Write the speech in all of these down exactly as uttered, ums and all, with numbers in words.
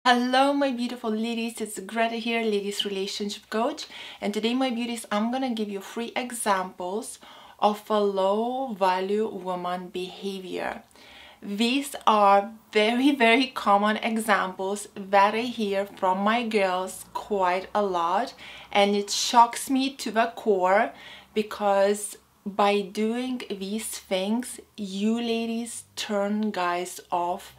Hello my beautiful ladies, it's Greta here, ladies relationship coach, and today my beauties I'm gonna give you three examples of a low value woman behavior. These are very very common examples that I hear from my girls quite a lot, and it shocks me to the core because by doing these things you ladies turn guys off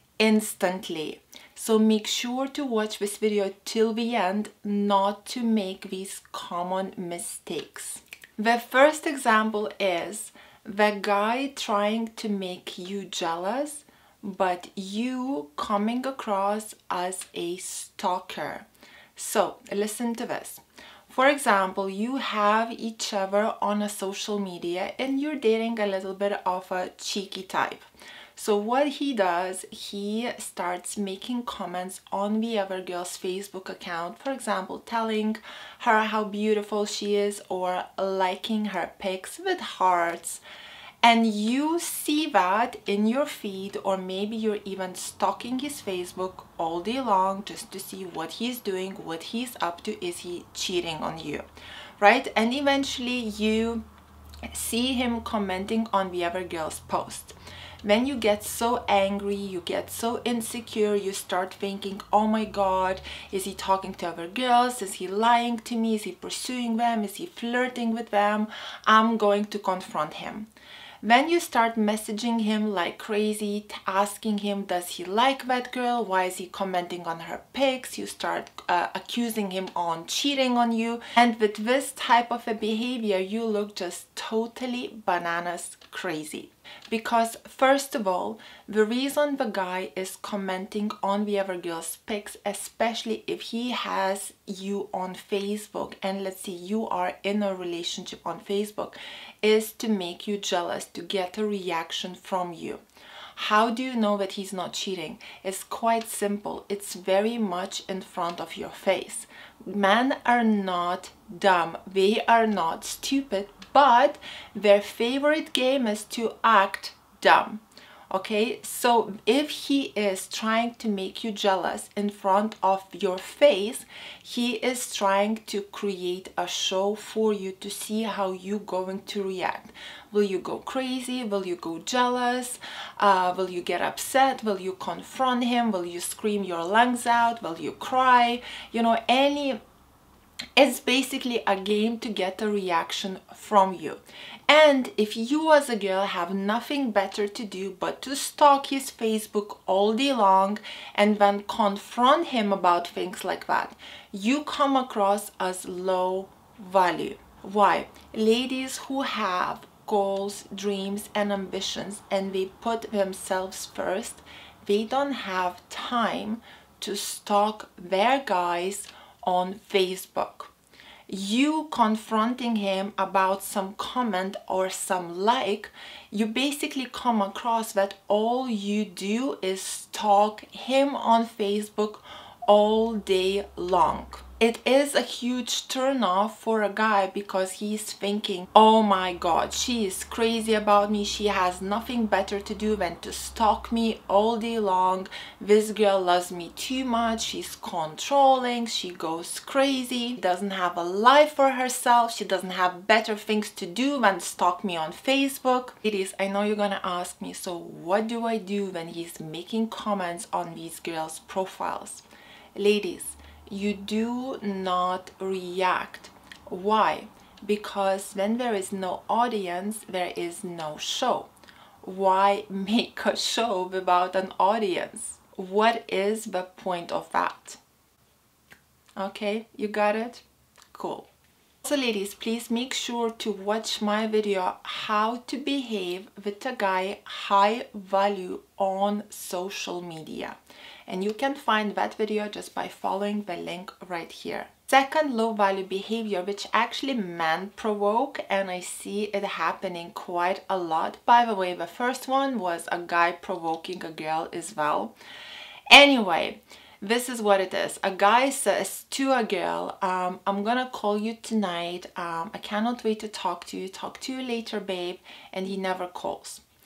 instantly. So make sure to watch this video till the end not to make these common mistakes. The first example is the guy trying to make you jealous, but you coming across as a stalker. So listen to this. For example, you have each other on a social media and you're dating a little bit of a cheeky type. So what he does, he starts making comments on the other girl's Facebook account, for example, telling her how beautiful she is or liking her pics with hearts. And you see that in your feed, or maybe you're even stalking his Facebook all day long just to see what he's doing, what he's up to, is he cheating on you, right? And eventually you see him commenting on the other girl's post. When you get so angry, you get so insecure, you start thinking, oh my god, is he talking to other girls? Is he lying to me? Is he pursuing them? Is he flirting with them? I'm going to confront him. Then you start messaging him like crazy, asking him, does he like that girl? Why is he commenting on her pics? You start uh, accusing him on cheating on you. And with this type of a behavior, you look just totally bananas crazy. Because first of all, the reason the guy is commenting on the other girl's pics, especially if he has you on Facebook, and let's say you are in a relationship on Facebook, is to make you jealous, to get a reaction from you. How do you know that he's not cheating? It's quite simple. It's very much in front of your face. Men are not dumb. They are not stupid, but their favorite game is to act dumb. Okay, so if he is trying to make you jealous in front of your face, he is trying to create a show for you to see how you're going to react. Will you go crazy? Will you go jealous? Uh, will you get upset? Will you confront him? Will you scream your lungs out? Will you cry? You know, any... It's basically a game to get a reaction from you. And if you as a girl have nothing better to do but to stalk his Facebook all day long and then confront him about things like that, you come across as low value. Why? Ladies who have goals, dreams and ambitions and they put themselves first, they don't have time to stalk their guys on Facebook. You confronting him about some comment or some like, you basically come across that all you do is stalk him on Facebook all day long. It is a huge turn off for a guy because he's thinking, oh my god, she is crazy about me, she has nothing better to do than to stalk me all day long. This girl loves me too much, she's controlling, she goes crazy, doesn't have a life for herself, she doesn't have better things to do than stalk me on Facebook. Ladies, I know you're gonna ask me, so what do I do when he's making comments on these girls' profiles? Ladies, you do not react. Why? Because when there is no audience, there is no show. Why make a show without an audience? What is the point of that? Okay, you got it? Cool. So ladies, please make sure to watch my video how to behave with a guy high value on social media. And you can find that video just by following the link right here. Second low value behavior, which actually men provoke, and I see it happening quite a lot. By the way, the first one was a guy provoking a girl as well. Anyway, this is what it is. A guy says to a girl, um, I'm gonna call you tonight, um, I cannot wait to talk to you, talk to you later babe, and he never calls.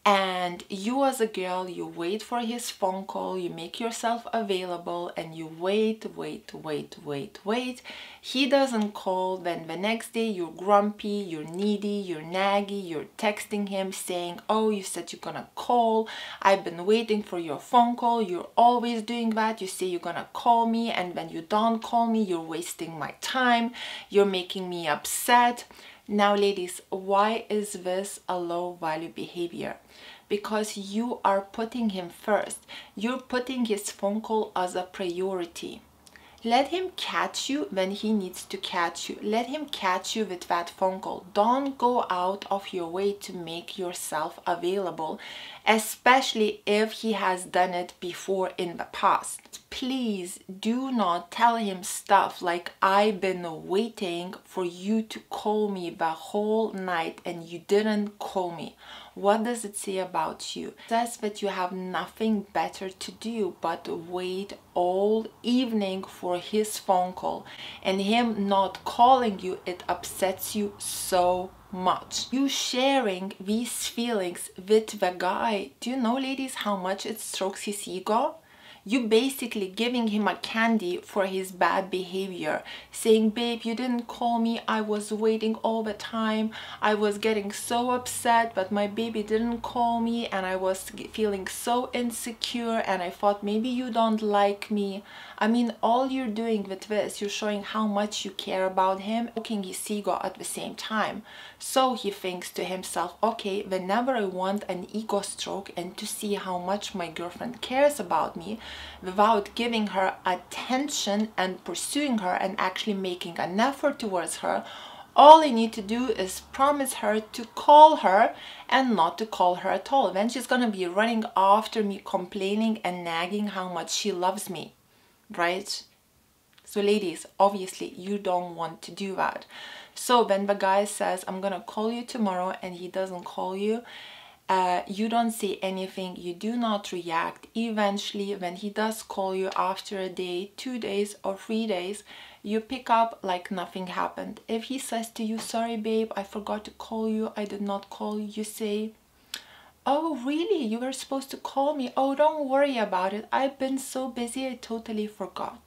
And you as a girl, you wait for his phone call, you make yourself available, and you wait, wait, wait, wait, wait. He doesn't call, then the next day you're grumpy, you're needy, you're naggy, you're texting him saying, oh, you said you're gonna call, I've been waiting for your phone call, you're always doing that, you say you're gonna call me, and when you don't call me, you're wasting my time, you're making me upset. Now, ladies, why is this a low value behavior? Because you are putting him first. You're putting his phone call as a priority. Let him catch you when he needs to catch you. Let him catch you with that phone call. Don't go out of your way to make yourself available, especially if he has done it before in the past. Please do not tell him stuff like, I've been waiting for you to call me the whole night and you didn't call me. What does it say about you? It says that you have nothing better to do but wait all evening for his phone call, and him not calling you, it upsets you so much. You sharing these feelings with the guy, do you know, ladies, how much it strokes his ego? You basically giving him a candy for his bad behavior, saying, babe, you didn't call me, I was waiting all the time, I was getting so upset, but my baby didn't call me, and I was feeling so insecure, and I thought maybe you don't like me. I mean, all you're doing with this, you're showing how much you care about him, stroking his ego at the same time. So he thinks to himself, okay, whenever I want an ego stroke and to see how much my girlfriend cares about me, without giving her attention and pursuing her and actually making an effort towards her, all I need to do is promise her to call her and not to call her at all. Then she's gonna be running after me, complaining and nagging how much she loves me, right? So ladies, obviously you don't want to do that. So when the guy says, I'm gonna call you tomorrow, and he doesn't call you, Uh, you don't say anything, you do not react. Eventually, when he does call you after a day, two days or three days, you pick up like nothing happened. If he says to you, sorry babe, I forgot to call you, I did not call you, you say, oh really, you were supposed to call me, oh don't worry about it, I've been so busy I totally forgot.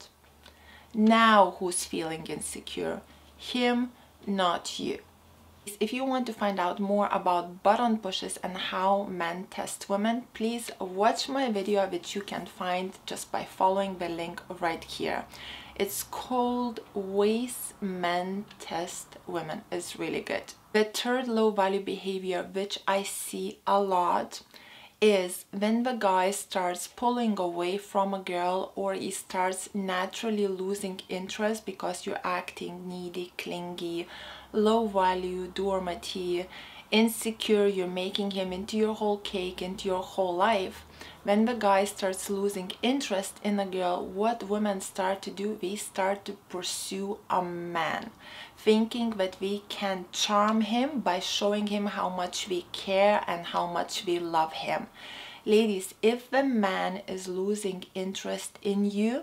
Now who's feeling insecure? Him, not you. If you want to find out more about button pushes and how men test women, please watch my video, which you can find just by following the link right here. It's called Ways Men Test Women. It's really good. The third low value behavior, which I see a lot, is when the guy starts pulling away from a girl, or he starts naturally losing interest because you're acting needy, clingy, low value, dormant, insecure, you're making him into your whole cake, into your whole life. When the guy starts losing interest in a girl, what women start to do, they start to pursue a man, thinking that we can charm him by showing him how much we care and how much we love him. Ladies, if the man is losing interest in you,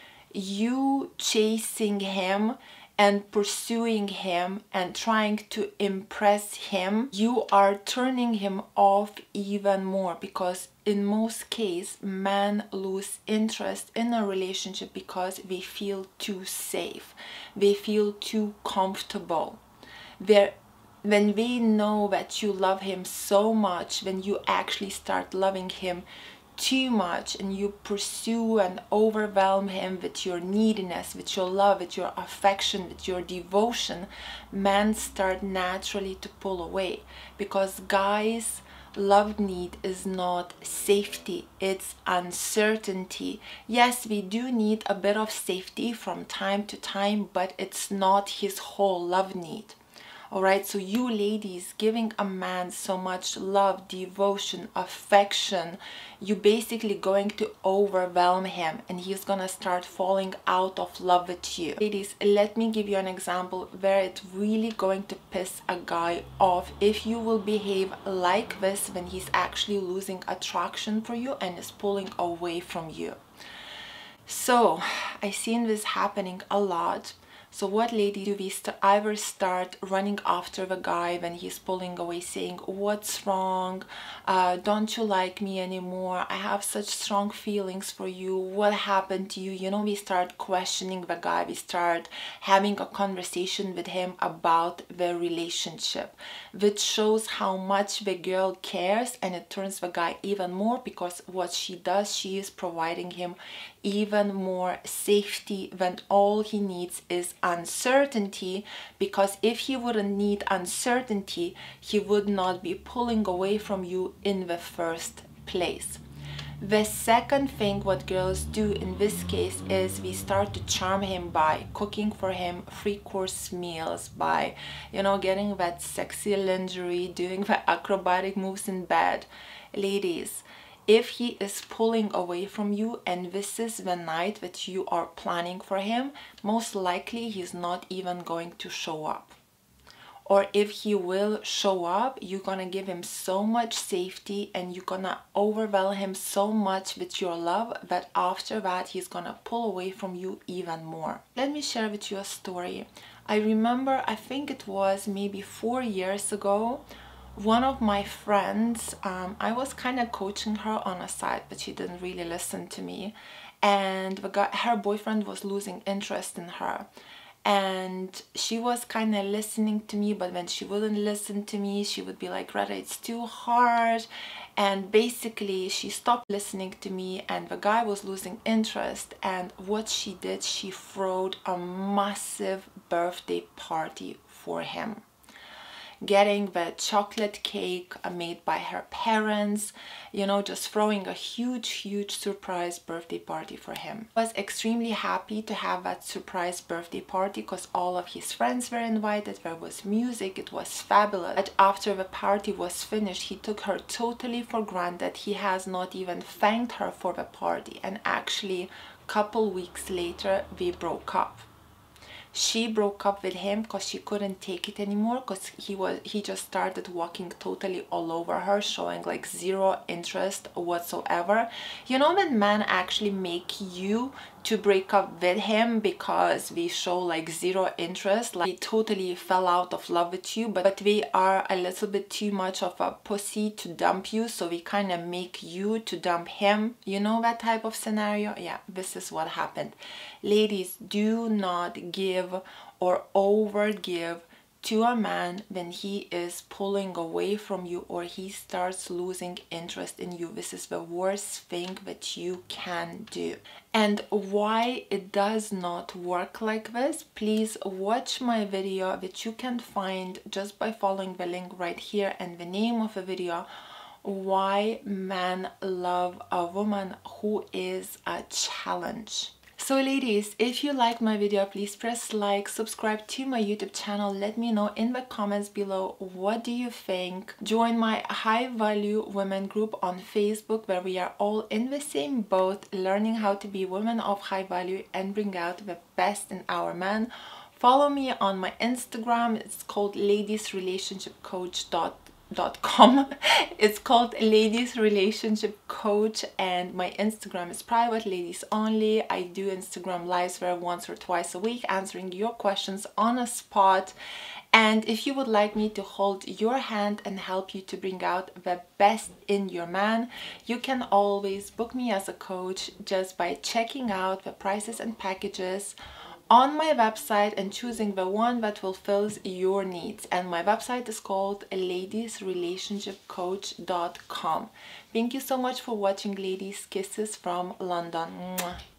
you chasing him and pursuing him and trying to impress him, you are turning him off even more, because in most cases men lose interest in a relationship because they feel too safe, they feel too comfortable. They're when they know that you love him so much, when you actually start loving him too much and you pursue and overwhelm him with your neediness, with your love, with your affection, with your devotion, men start naturally to pull away, because guys' love need is not safety, it's uncertainty. Yes, we do need a bit of safety from time to time, but it's not his whole love need. Alright, so you ladies giving a man so much love, devotion, affection, you're basically going to overwhelm him and he's gonna start falling out of love with you. Ladies, let me give you an example where it's really going to piss a guy off if you will behave like this when he's actually losing attraction for you and is pulling away from you. So, I've seen this happening a lot. So what lady do we st either start running after the guy when he's pulling away, saying, what's wrong? Uh, don't you like me anymore? I have such strong feelings for you. What happened to you? You know, we start questioning the guy. We start having a conversation with him about the relationship, which shows how much the girl cares, and it turns the guy even more, because what she does, she is providing him even more safety when all he needs is uncertainty, because if he wouldn't need uncertainty, he would not be pulling away from you in the first place. The second thing what girls do in this case is we start to charm him by cooking for him three-course meals, by, you know, getting that sexy lingerie, doing the acrobatic moves in bed. Ladies, if he is pulling away from you and this is the night that you are planning for him, most likely he's not even going to show up. Or if he will show up, you're gonna give him so much safety and you're gonna overwhelm him so much with your love that after that he's gonna pull away from you even more. Let me share with you a story. I remember, I think it was maybe four years ago, one of my friends, um, I was kind of coaching her on a side, but she didn't really listen to me. And the guy, her boyfriend was losing interest in her. And she was kind of listening to me, but when she wouldn't listen to me, she would be like, Greta, it's too hard. And basically, she stopped listening to me and the guy was losing interest. And what she did, she threw a massive birthday party for him, getting the chocolate cake made by her parents, you know, just throwing a huge, huge surprise birthday party for him. I was extremely happy to have that surprise birthday party because all of his friends were invited, there was music, it was fabulous. But after the party was finished, he took her totally for granted. He has not even thanked her for the party, and actually a couple weeks later we broke up. She broke up with him because she couldn't take it anymore, because he was he just started walking totally all over her, showing like zero interest whatsoever. You know, when men actually make you to break up with him because we show like zero interest, like he totally fell out of love with you, but, but we are a little bit too much of a pussy to dump you, so we kind of make you to dump him. You know that type of scenario? Yeah, this is what happened. Ladies, do not give or over give to a man when he is pulling away from you or he starts losing interest in you. This is the worst thing that you can do. And why it does not work like this, please watch my video that you can find just by following the link right here and the name of the video, why men love a woman who is a challenge. So ladies, if you like my video, please press like, subscribe to my YouTube channel, let me know in the comments below what do you think. Join my High Value Women group on Facebook, where we are all in the same boat, learning how to be women of high value and bring out the best in our men. Follow me on my Instagram, it's called ladies relationship coach dot com. It's called Ladies Relationship Coach, and my Instagram is private, ladies only. I do Instagram lives there once or twice a week, answering your questions on a spot. And if you would like me to hold your hand and help you to bring out the best in your man, you can always book me as a coach just by checking out the prices and packages on my website and choosing the one that fulfills your needs. And my website is called ladies relationship coach dot com. Thank you so much for watching, ladies. Kisses from London. Mwah.